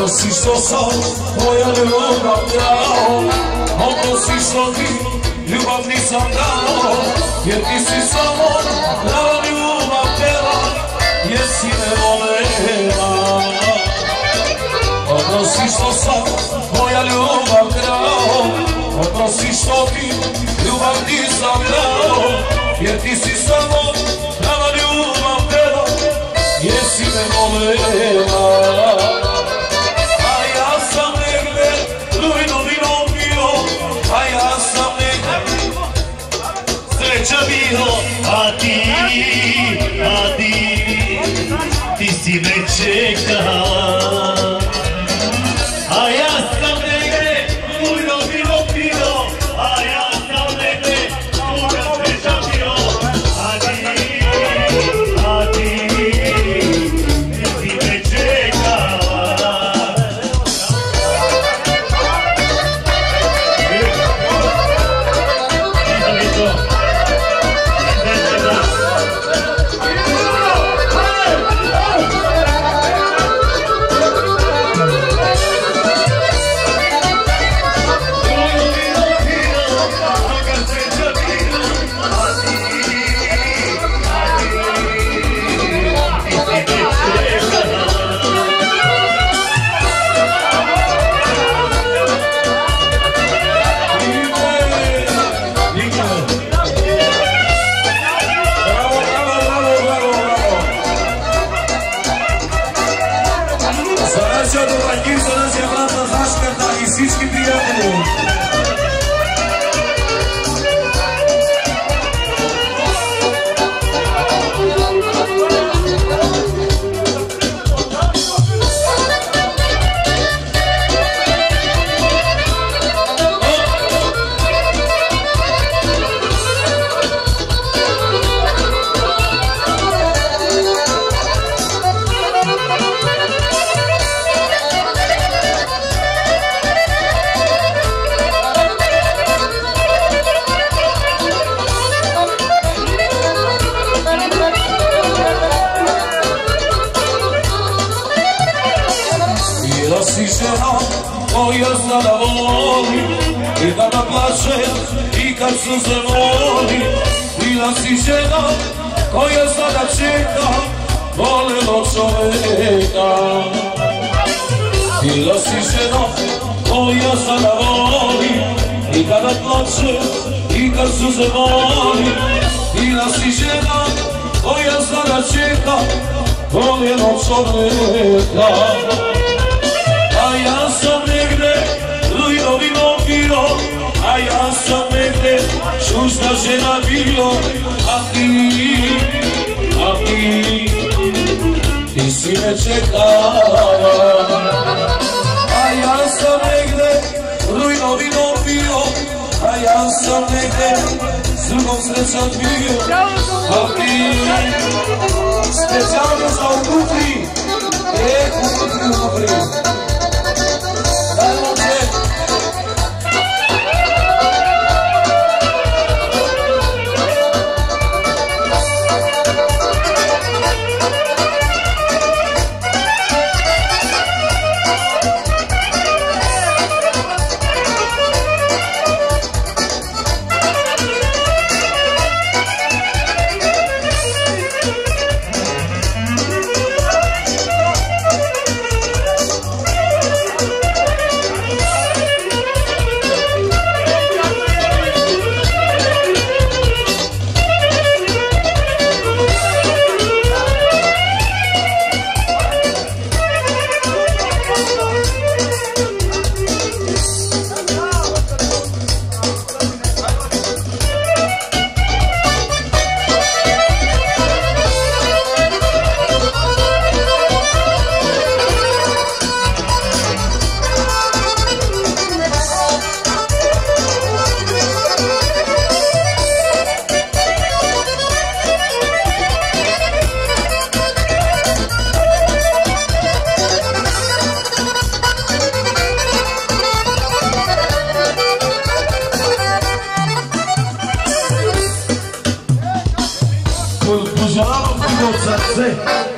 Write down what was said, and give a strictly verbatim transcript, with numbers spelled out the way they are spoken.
si što sam tvoja ljubav dao, ono si što ti ljubav nisam dao, jer ti si samo prava ljubav tela, jer si me volela. Ono si što sam tvoja ljubav dao, ono si što ti ljubav nisam dao, jer ti si samo prava ljubav tela, jer si me volela. A ti, a ti, ti si me čekala, a ja sam negde bujno bilo pio, a ja sam negde bujno sreća bio. A ti, a ti, ti si me čekala. Всички приятели! Si žena koja zna da voli i da da plače i kad suze voli. Bila si žena koja zna da čeka volelo čoveka. Bila si žena koja zna da voli i kada plače i kad suze voli. Bila si žena koja zna da čeka volelo čoveka. A ja sam negde lujno vino pio, a ja sam negde šušna žena bio. A ti, a ti, ti si me čekala. A ja sam negde lujno vino pio, a ja sam negde s drugom srećan bio. A ti, specijalno za ukupri, e, ukupri, ukupri. Пожелавам ти го от сърце.